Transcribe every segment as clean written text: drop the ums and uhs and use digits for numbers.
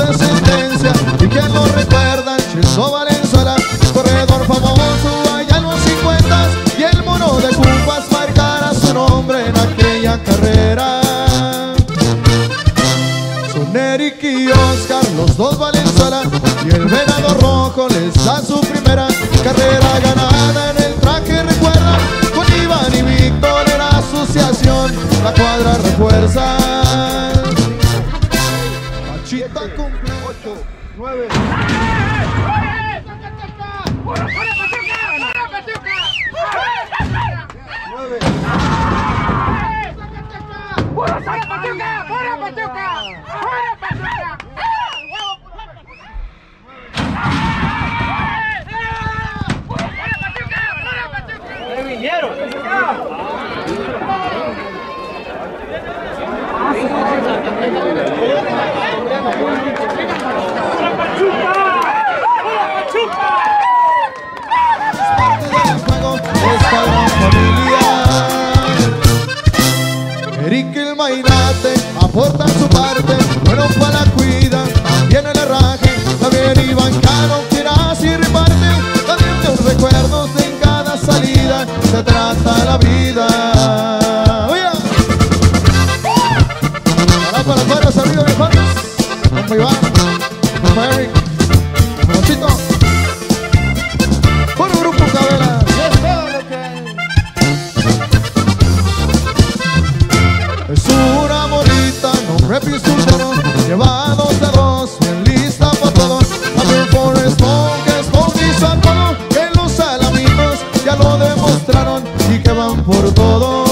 descendencia. Y quien lo recuerda, Cheso Valenzuela, corredor famoso allá en los 50, y el mono de Cupas marcará su nombre en aquella carrera. Son Eric y Oscar, los dos Valenzuela, y el Venado Rojo les da su primera carrera ganada en el traje. Recuerda, con Iván y Víctor en asociación, la cuadra refuerza. Pachita cumple 8, 9. Esta gran familia, Eric el Mainate aportan su parte, bueno para la cuida, también el herraje, también Iván Cano quien así reparte, también los recuerdos en cada salida, se trata la vida. Para todos los amigos de Fantas, como Iván, como Eric, como Chito, por un grupo Cabela. Es una bonita, no repisuno, lleva 2 dedos, bien lista para todo. También por Smoke, que Smoke hizo a todo, que los alamitos ya lo demostraron y que van por todo.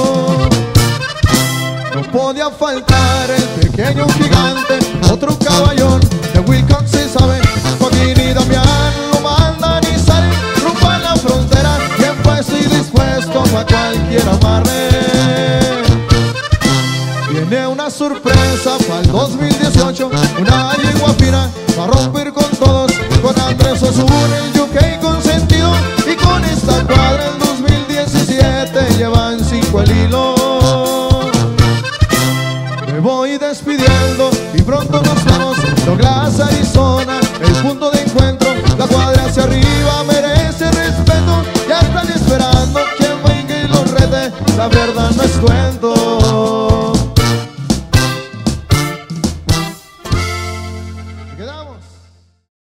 No podía faltar el pequeño gigante, otro caballón de Wilcox se sabe. Joaquín y Damián lo mandan y salen, rompan la frontera, bien puesto y dispuesto a cualquier amarre. Viene una sorpresa para el 2018, una yegua fina va a romper con todos, con Andrés Osuna, el UK consentido, y con esta cuadra el 2017 llevan 5 el hilo. Me voy despidiendo y pronto nos vamos, Douglas, Arizona, el punto de encuentro, la cuadra hacia arriba merece respeto, ya están esperando quien venga y los rete, la verdad no es cuento.